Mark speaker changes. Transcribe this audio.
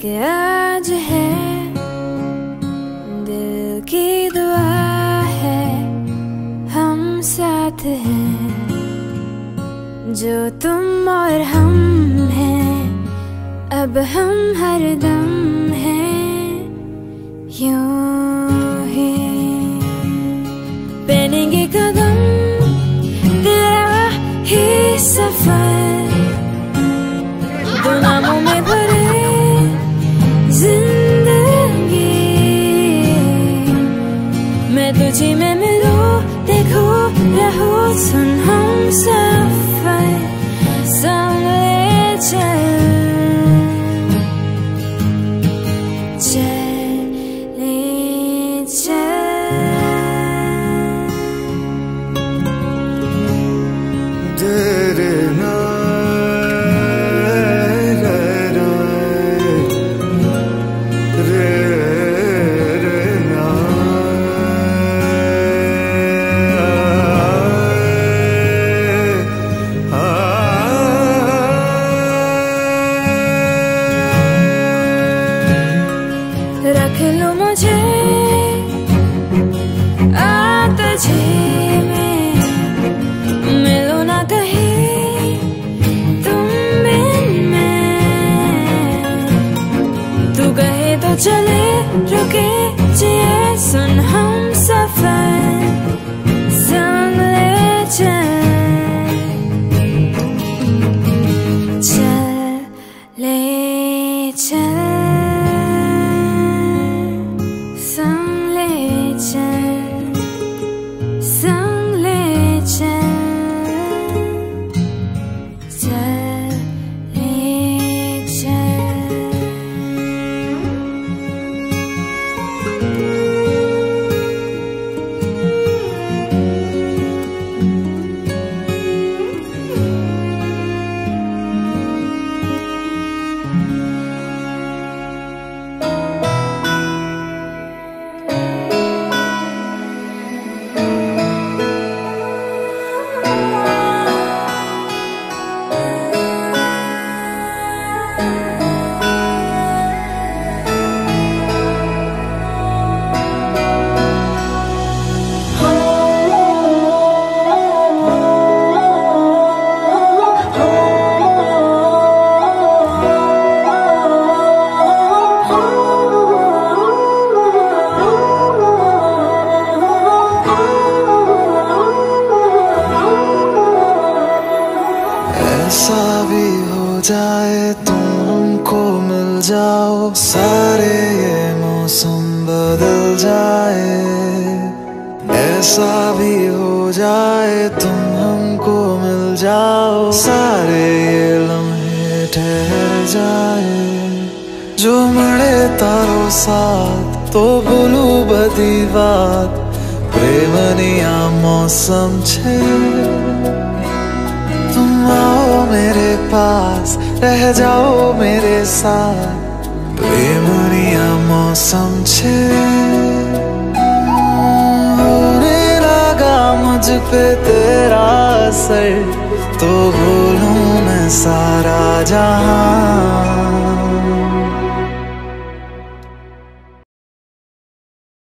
Speaker 1: कि आज है दिल की दुआ है, हम साथ हैं जो तुम और हम हैं, अब हम हरदम हैं यूं ही पहनेंगे कदम तेरा ही सफर, दो नामों में भरे जिंदगी, मैं तुझी में मिलूं देखूं रहूं सुन हम सफर संग ले चल रख लो मुझे तुझे में, मिलो ना कहीं तुम बिन मैं, तू कहे तो चले रुके जिए सुन हम सफर संग ले चल ले चल
Speaker 2: ऐसा भी हो जाए तुम हमको मिल जाओ, सारे ये मौसम बदल जाए। ऐसा भी हो जाए तुम हमको मिल जाओ, सारे ये लम्हे ठहर जाए। जो मरे तारो साथ तो बोलू बदी बात, प्रेमनिया मौसम छे। तुम आओ मेरे पास रह जाओ मेरे साथ, प्रेमनिया मौसम छे। होने लगा मुझ पे तेरा असर, तो बोलूं मैं सारा जहां।